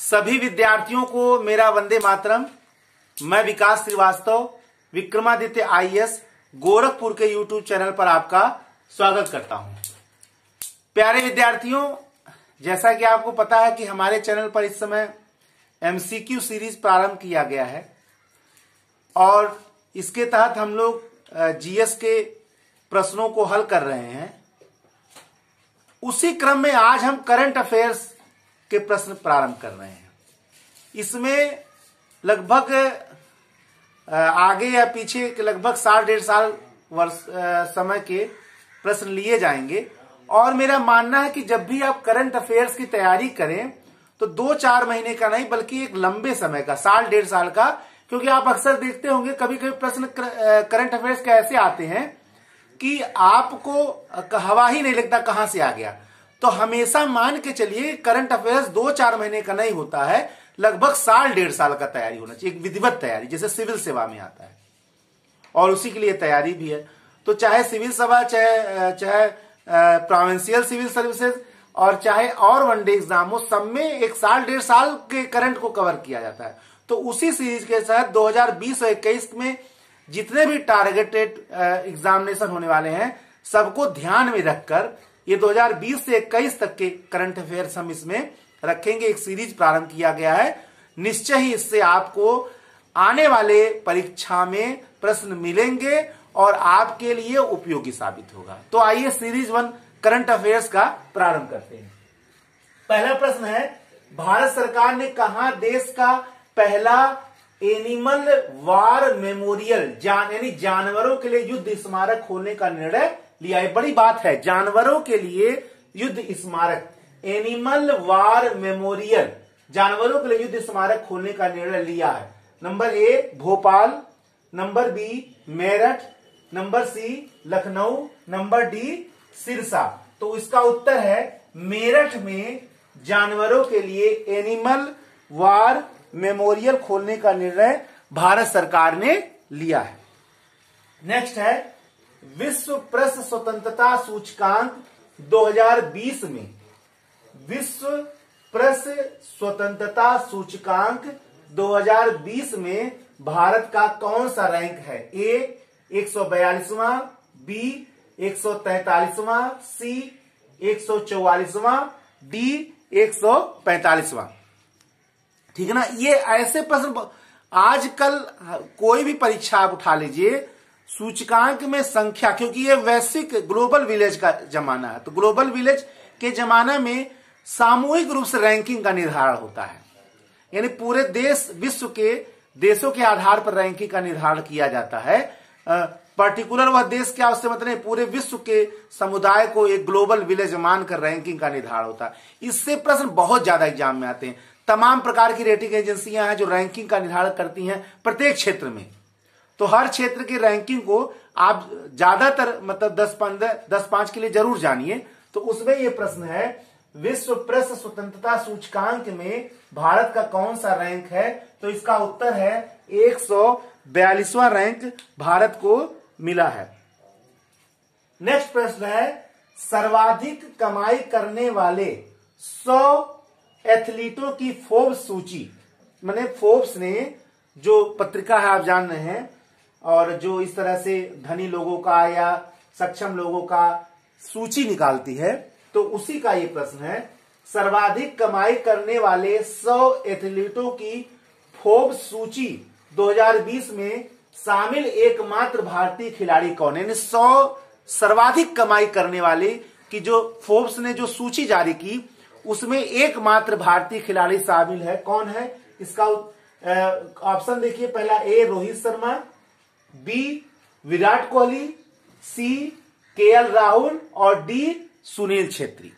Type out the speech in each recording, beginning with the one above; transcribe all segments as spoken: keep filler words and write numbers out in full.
सभी विद्यार्थियों को मेरा वंदे मातरम। मैं विकास श्रीवास्तव विक्रमादित्य आईएएस गोरखपुर के यूट्यूब चैनल पर आपका स्वागत करता हूं। प्यारे विद्यार्थियों, जैसा कि आपको पता है कि हमारे चैनल पर इस समय एमसीक्यू सीरीज प्रारंभ किया गया है और इसके तहत हम लोग जीएस के प्रश्नों को हल कर रहे हैं। उसी क्रम में आज हम करंट अफेयर्स के प्रश्न प्रारंभ कर रहे हैं। इसमें लगभग आगे या पीछे के लगभग साल डेढ़ साल वर्ष समय के प्रश्न लिए जाएंगे और मेरा मानना है कि जब भी आप करंट अफेयर्स की तैयारी करें तो दो चार महीने का नहीं बल्कि एक लंबे समय का, साल डेढ़ साल का, क्योंकि आप अक्सर देखते होंगे कभी कभी प्रश्न करंट अफेयर्स के ऐसे आते हैं कि आपको हवा ही नहीं लगता कहां से आ गया। तो हमेशा मान के चलिए करंट अफेयर्स दो चार महीने का नहीं होता है, लगभग साल डेढ़ साल का तैयारी होना चाहिए, एक विधिवत तैयारी जैसे सिविल सेवा में आता है और उसी के लिए तैयारी भी है। तो चाहे सिविल सेवा, चाहे चाहे प्रोविंशियल सिविल सर्विसेज और चाहे और वनडे एग्जाम हो, सब में एक साल डेढ़ साल के करंट को कवर किया जाता है। तो उसी सीरीज के तहत दो हज़ार बीस और इक्कीस में जितने भी टारगेटेड एग्जामिनेशन होने वाले हैं सबको ध्यान में रखकर ये दो हज़ार बीस से इक्कीस तक के करंट अफेयर्स हम इसमें रखेंगे। एक सीरीज प्रारंभ किया गया है। निश्चय ही इससे आपको आने वाले परीक्षा में प्रश्न मिलेंगे और आपके लिए उपयोगी साबित होगा। तो आइए सीरीज वन करंट अफेयर्स का प्रारंभ करते हैं। पहला प्रश्न है, भारत सरकार ने कहा देश का पहला एनिमल वार मेमोरियल जान यानी जानवरों के लिए युद्ध स्मारक खोलने का निर्णय लिया है। बड़ी बात है, जानवरों के लिए युद्ध स्मारक, एनिमल वार मेमोरियल, जानवरों के लिए युद्ध स्मारक खोलने का निर्णय लिया है। Number A Bhopal, number B Meerut, number C Lucknow, number D Sirsa. तो इसका उत्तर है मेरठ में जानवरों के लिए एनिमल वार मेमोरियल खोलने का निर्णय भारत सरकार ने लिया है। नेक्स्ट है, विश्व प्रेस स्वतंत्रता सूचकांक दो हज़ार बीस में विश्व प्रेस स्वतंत्रता सूचकांक दो हज़ार बीस में भारत का कौन सा रैंक है? ए एक सौ बयालीसवां, बी एक सौ तैतालीसवां, सी एक सौ चौवालीसवां, डी एक सौ पैंतालीसवां। ठीक है ना। ये ऐसे प्रश्न आजकल कोई भी परीक्षा आप उठा लीजिए, सूचकांक में संख्या, क्योंकि ये वैश्विक ग्लोबल विलेज का जमाना है, तो ग्लोबल विलेज के जमाना में सामूहिक रूप से रैंकिंग का निर्धारण होता है, यानी पूरे देश विश्व के देशों के आधार पर रैंकिंग का निर्धारण किया जाता है। पर्टिकुलर वह देश क्या, उससे मतलब नहीं, पूरे विश्व के समुदाय को एक ग्लोबल विलेज मानकर रैंकिंग का निर्धारण होता है। इससे प्रश्न बहुत ज्यादा एग्जाम में आते हैं। तमाम प्रकार की रेटिंग एजेंसियां हैं जो रैंकिंग का निर्धारण करती हैं प्रत्येक क्षेत्र में। तो हर क्षेत्र की रैंकिंग को आप ज्यादातर मतलब दस पंद्रह दस पांच के लिए जरूर जानिए। तो उसमें यह प्रश्न है, विश्व प्रेस स्वतंत्रता सूचकांक में भारत का कौन सा रैंक है? तो इसका उत्तर है एक सौ बयालीसवां रैंक भारत को मिला है। नेक्स्ट प्रश्न है, सर्वाधिक कमाई करने वाले सौ एथलीटों की फोर्ब्स सूची, माने फोर्ब्स ने जो पत्रिका है आप जान रहे हैं, और जो इस तरह से धनी लोगों का या सक्षम लोगों का सूची निकालती है, तो उसी का ये प्रश्न है, सर्वाधिक कमाई करने वाले सौ एथलीटों की फोर्ब्स सूची दो हज़ार बीस में शामिल एकमात्र भारतीय खिलाड़ी कौन है? यानी सौ सर्वाधिक कमाई करने वाले की जो फोर्ब्स ने जो सूची जारी की उसमें एकमात्र भारतीय खिलाड़ी शामिल है। कौन है? इसका ऑप्शन देखिए, पहला A Rohit Sharma, B Virat Kohli, C KL Rahul और डी सुनील छेत्री।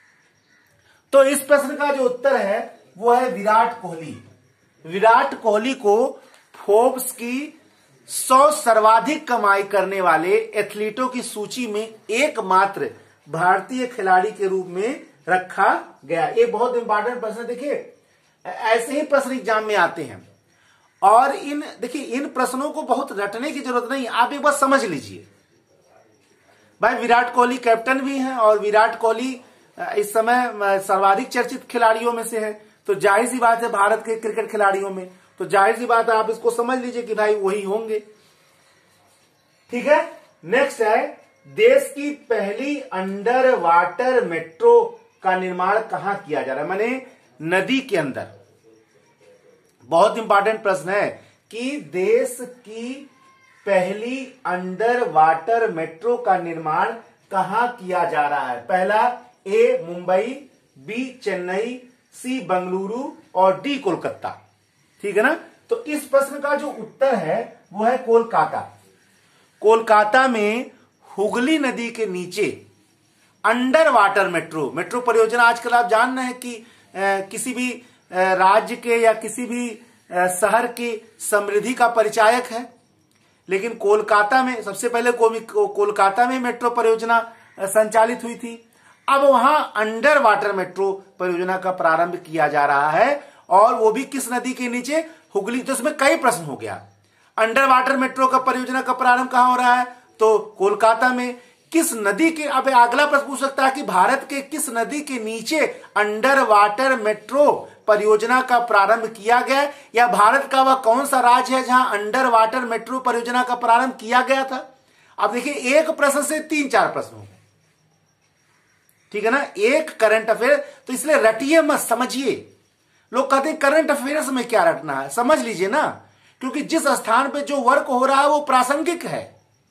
तो इस प्रश्न का जो उत्तर है वो है विराट कोहली। विराट कोहली को फोर्ब्स की सौ सर्वाधिक कमाई करने वाले एथलीटों की सूची में एकमात्र भारतीय खिलाड़ी के रूप में रखा गया। ये बहुत इंपॉर्टेंट प्रश्न। देखिए ऐसे ही प्रश्न एग्जाम में आते हैं और इन देखिए इन प्रश्नों को बहुत रटने की जरूरत नहीं, आप एक बार समझ लीजिए। भाई विराट कोहली कैप्टन भी हैं और विराट कोहली इस समय सर्वाधिक चर्चित खिलाड़ियों में से है, तो जाहिर सी बात है भारत के क्रिकेट खिलाड़ियों में, तो जाहिर सी बात है आप इसको समझ लीजिए कि भाई वही होंगे। ठीक है, नेक्स्ट है, देश की पहली अंडर वाटर मेट्रो का निर्माण कहां किया जा रहा है, माने नदी के अंदर। बहुत इंपॉर्टेंट प्रश्न है कि देश की पहली अंडर वाटर मेट्रो का निर्माण कहां किया जा रहा है। पहला, A Mumbai, B Chennai, C Bengaluru और डी कोलकाता। ठीक है ना, तो इस प्रश्न का जो उत्तर है वो है कोलकाता। कोलकाता में हुगली नदी के नीचे अंडर वाटर मेट्रो मेट्रो परियोजना, आजकल आप जान रहे हैं कि आ, किसी भी आ, राज्य के या किसी भी आ, शहर की समृद्धि का परिचायक है, लेकिन कोलकाता में सबसे पहले को, कोलकाता में मेट्रो परियोजना संचालित हुई थी। अब वहां अंडर वाटर मेट्रो परियोजना का प्रारंभ किया जा रहा है, और वो भी किस नदी के नीचे, हुगली। तो इसमें कई प्रश्न हो गया, अंडर वाटर मेट्रो का परियोजना का प्रारंभ कहां हो रहा है, तो कोलकाता में। किस नदी के, अब अगला प्रश्न पूछ सकता है कि भारत के किस नदी के नीचे अंडर वाटर मेट्रो परियोजना का प्रारंभ किया गया, या भारत का वह कौन सा राज्य है जहां अंडर वाटर मेट्रो परियोजना का प्रारंभ किया गया था। अब देखिए, एक प्रश्न से तीन चार प्रश्न हो गए। ठीक है ना, एक करंट अफेयर, तो इसलिए रटिए मत, समझिए। लोग कहते हैं करंट अफेयर्स में क्या रटना है, समझ लीजिए ना, क्योंकि जिस स्थान पे जो वर्क हो रहा है वो प्रासंगिक है।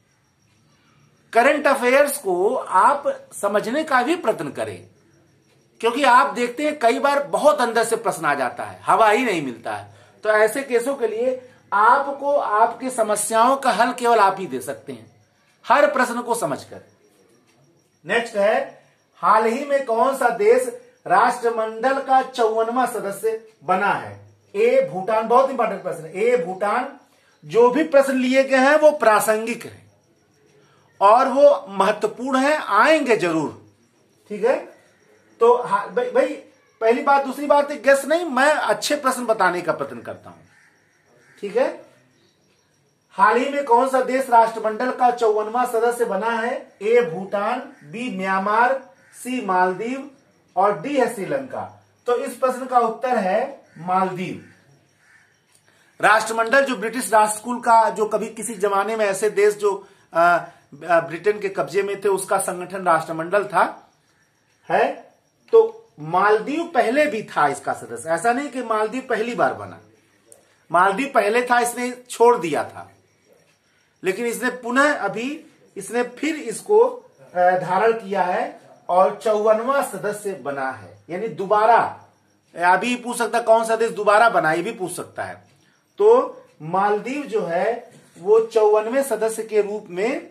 करंट अफेयर्स को आप समझने का भी प्रयत्न करें, क्योंकि आप देखते हैं कई बार बहुत अंदर से प्रश्न आ जाता है, हवा ही नहीं मिलता है। तो ऐसे केसों के लिए आपको आपकी समस्याओं का हल केवल आप ही दे सकते हैं, हर प्रश्न को समझकर। नेक्स्ट है, हाल ही में कौन सा देश राष्ट्रमंडल का चौवनवा सदस्य बना है। ए भूटान, बहुत इंपॉर्टेंट प्रश्न है, ए भूटान। जो भी प्रश्न लिए गए हैं वो प्रासंगिक है और वो महत्वपूर्ण है, आएंगे जरूर। ठीक है, तो भाई भाई पहली बात, दूसरी बात गेस नहीं, मैं अच्छे प्रश्न बताने का प्रयत्न करता हूं। ठीक है, हाल ही में कौन सा देश राष्ट्रमंडल का चौवनवा सदस्य बना है। A Bhutan, B Myanmar, C Maldives और डी है श्रीलंका। तो इस प्रश्न का उत्तर है मालदीव। राष्ट्रमंडल जो ब्रिटिश राष्ट्र स्कूल का, जो कभी किसी जमाने में ऐसे देश जो आ, ब्रिटेन के कब्जे में थे, उसका संगठन राष्ट्रमंडल था, है। तो मालदीव पहले भी था इसका सदस्य, ऐसा नहीं कि मालदीव पहली बार बना। मालदीव पहले था, इसने छोड़ दिया था, लेकिन इसने पुनः अभी इसने फिर इसको धारण किया है और चौवनवा सदस्य बना है, यानी दोबारा। अभी पूछ सकता कौन सा देश दोबारा बना, ये भी पूछ सकता है। तो मालदीव जो है वो चौवनवे सदस्य के रूप में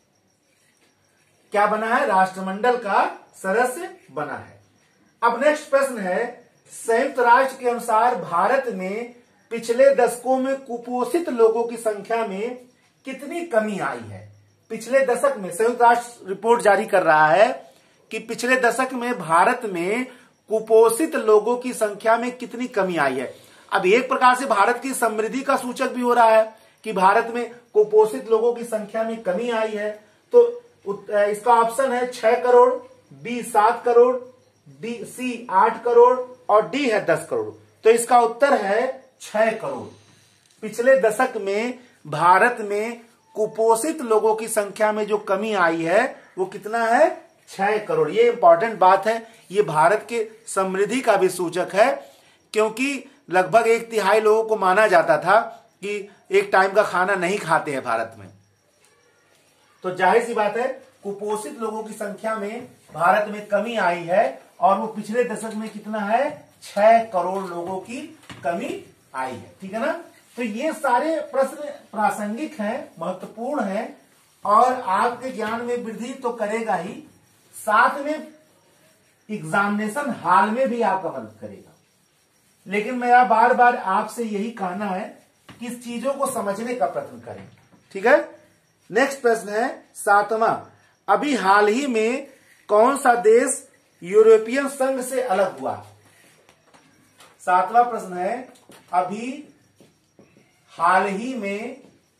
क्या बना है, राष्ट्रमंडल का सदस्य बना है। अब नेक्स्ट प्रश्न है, संयुक्त राष्ट्र के अनुसार भारत में पिछले दशकों में कुपोषित लोगों की संख्या में कितनी कमी आई है। पिछले दशक में संयुक्त राष्ट्र रिपोर्ट जारी कर रहा है कि पिछले दशक में भारत में कुपोषित लोगों की संख्या में कितनी कमी आई है। अब एक प्रकार से भारत की समृद्धि का सूचक भी हो रहा है कि भारत में कुपोषित लोगों की संख्या में कमी आई है। तो इसका ऑप्शन है छह करोड़, बी सात करोड़, डी सी आठ करोड़ और डी है दस करोड़। तो इसका उत्तर है छह करोड़। पिछले दशक में भारत में कुपोषित लोगों की संख्या में जो कमी आई है वो कितना है, छह करोड़। ये इंपॉर्टेंट बात है, ये भारत के समृद्धि का भी सूचक है, क्योंकि लगभग एक तिहाई लोगों को माना जाता था कि एक टाइम का खाना नहीं खाते हैं भारत में। तो जाहिर सी बात है कुपोषित लोगों की संख्या में भारत में कमी आई है, और वो पिछले दशक में कितना है, छह करोड़ लोगों की कमी आई है। ठीक है ना, तो ये सारे प्रश्न प्रासंगिक हैं, महत्वपूर्ण हैं, और आपके ज्ञान में वृद्धि तो करेगा ही, साथ में एग्जामिनेशन हाल में भी आपका मदद करेगा। लेकिन मेरा बार बार आपसे यही कहना है कि इस चीजों को समझने का प्रयत्न करें। ठीक है, नेक्स्ट प्रश्न है सातवां, अभी हाल ही में कौन सा देश यूरोपियन संघ से अलग हुआ। सातवां प्रश्न है, अभी हाल ही में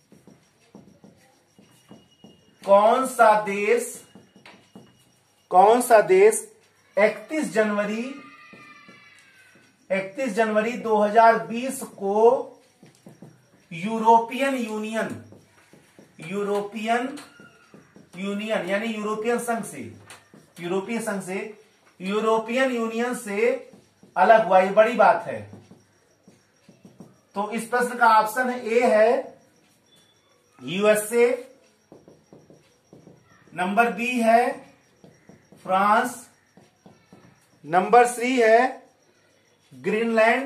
कौन सा देश कौन सा देश इकतीस जनवरी इकतीस जनवरी दो हज़ार बीस को यूरोपियन यूनियन यूरोपियन यूनियन यानी यूरोपियन संघ से यूरोपीय संघ से यूरोपियन यूनियन से अलग हुआ। ये बड़ी बात है। तो इस प्रश्न का ऑप्शन ए है यूएसए, नंबर बी है फ्रांस, नंबर सी है ग्रीनलैंड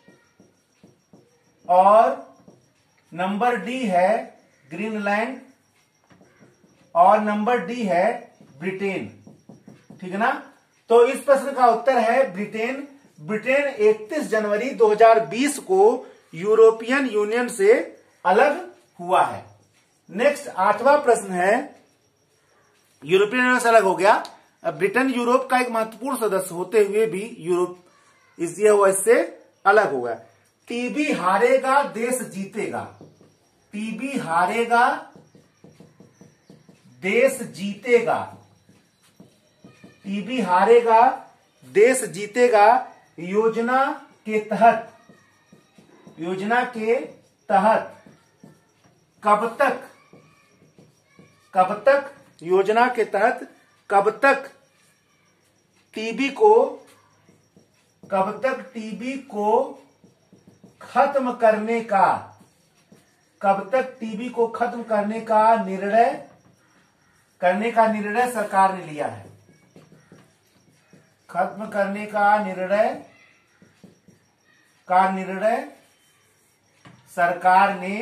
और नंबर डी है ग्रीनलैंड और नंबर डी है ब्रिटेन। ठीक है ना। तो इस प्रश्न का उत्तर है ब्रिटेन। ब्रिटेन इकतीस जनवरी दो हज़ार बीस को यूरोपियन यूनियन से अलग हुआ है। नेक्स्ट आठवां प्रश्न है, यूरोपियन यूनियन से अलग हो गया। ब्रिटेन यूरोप का एक महत्वपूर्ण सदस्य होते हुए भी यूरोप इसलिए वो इससे अलग हो गया। टीबी हारेगा देश जीतेगा, टीबी हारेगा देश जीतेगा, टीबी हारेगा देश जीतेगा योजना के तहत योजना के तहत कब तक कब तक योजना के तहत कब तक टीबी को कब तक टीबी को खत्म करने का कब तक टीबी को खत्म करने का निर्णय करने का निर्णय सरकार ने लिया है। खत्म करने का निर्णय का निर्णय सरकार ने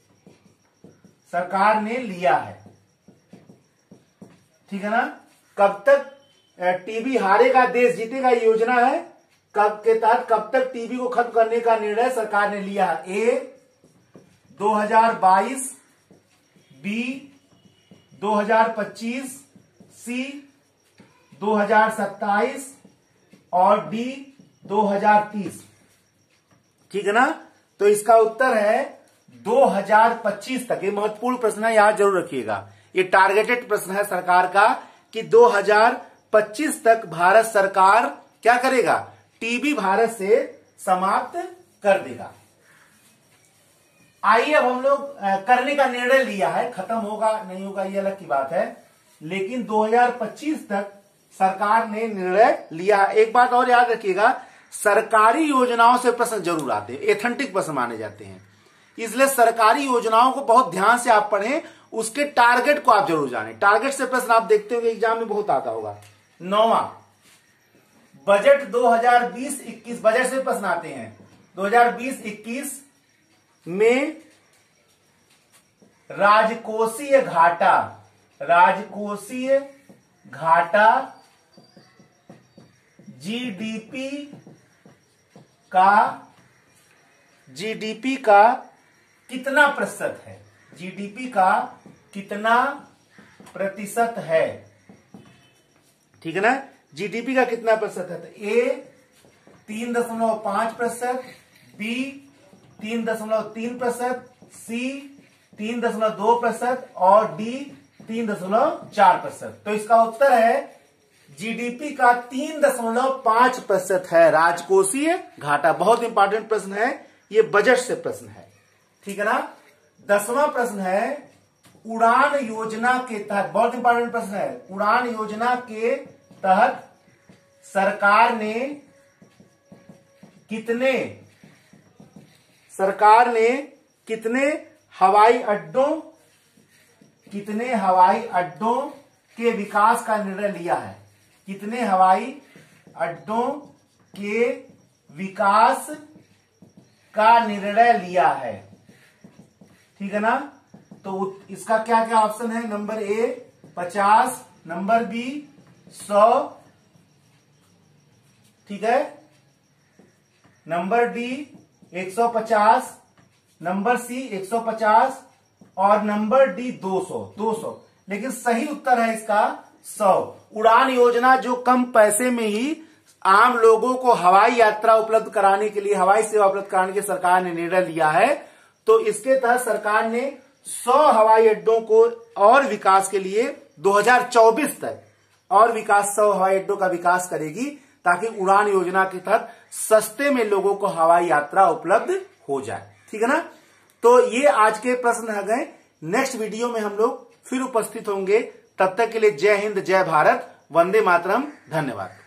सरकार ने लिया है। ठीक है ना। कब तक टीबी हारेगा देश जीतेगा योजना है, कब के तहत कब तक टीबी को खत्म करने का निर्णय सरकार ने लिया है। ए दो हज़ार बाईस, बी दो हज़ार पच्चीस, सी दो हज़ार सत्ताईस और डी दो हज़ार तीस। ठीक है ना। तो इसका उत्तर है दो हज़ार पच्चीस तक। ये महत्वपूर्ण प्रश्न है, यहां जरूर रखिएगा। ये टारगेटेड प्रश्न है सरकार का कि दो हज़ार पच्चीस तक भारत सरकार क्या करेगा, टीबी भारत से समाप्त कर देगा। आइए अब हम लोग करने का निर्णय लिया है, खत्म होगा नहीं होगा ये अलग की बात है, लेकिन दो हज़ार पच्चीस तक सरकार ने निर्णय लिया। एक बात और याद रखिएगा, सरकारी योजनाओं से प्रश्न जरूर आते हैं, एथेंटिक प्रश्न माने जाते हैं, इसलिए सरकारी योजनाओं को बहुत ध्यान से आप पढ़ें, उसके टारगेट को आप जरूर जानें। टारगेट से प्रश्न आप देखते होंगे एग्जाम में बहुत आता होगा। नौवां, बजट दो हज़ार बीस इक्कीस, बजट से प्रश्न आते हैं। दो हज़ार बीस इक्कीस में राजकोषीय घाटा राजकोषीय घाटा जीडीपी का जीडीपी का कितना प्रतिशत है, जीडीपी का कितना प्रतिशत है। ठीक है ना। जीडीपी का कितना प्रतिशत है, तो ए तीन दशमलव पांच प्रतिशत, बी तीन दशमलव तीन प्रतिशत, सी तीन दशमलव दो प्रतिशत और डी तीन दशमलव चार प्रतिशत। तो इसका उत्तर है जीडीपी का तीन दशमलव पांच प्रतिशत है राजकोषीय घाटा। बहुत इंपॉर्टेंट प्रश्न है, ये बजट से प्रश्न है। ठीक है ना। दसवां प्रश्न है, उड़ान योजना के तहत, बहुत इंपॉर्टेंट प्रश्न है, उड़ान योजना के तहत सरकार ने कितने सरकार ने कितने हवाई अड्डों कितने हवाई अड्डों के विकास का निर्णय लिया है, कितने हवाई अड्डों के विकास का निर्णय लिया है। ठीक है ना। तो इसका क्या क्या ऑप्शन है, नंबर ए पचास, नंबर बी सौ, ठीक है, नंबर डी एक सौ पचास, नंबर सी एक सौ पचास और नंबर डी दो सौ दो सौ। लेकिन सही उत्तर है इसका सौ। उड़ान योजना जो कम पैसे में ही आम लोगों को हवाई यात्रा उपलब्ध कराने के लिए, हवाई सेवा उपलब्ध कराने के सरकार ने निर्णय लिया है, तो इसके तहत सरकार ने सौ हवाई अड्डों को और विकास के लिए दो हज़ार चौबीस तक और विकास सौ हवाई अड्डों का विकास करेगी, ताकि उड़ान योजना के तहत सस्ते में लोगों को हवाई यात्रा उपलब्ध हो जाए। ठीक है ना। तो ये आज के प्रश्न आ गए। नेक्स्ट वीडियो में हम लोग फिर उपस्थित होंगे। तब तक के लिए जय हिंद, जय भारत, वंदे मातरम। धन्यवाद।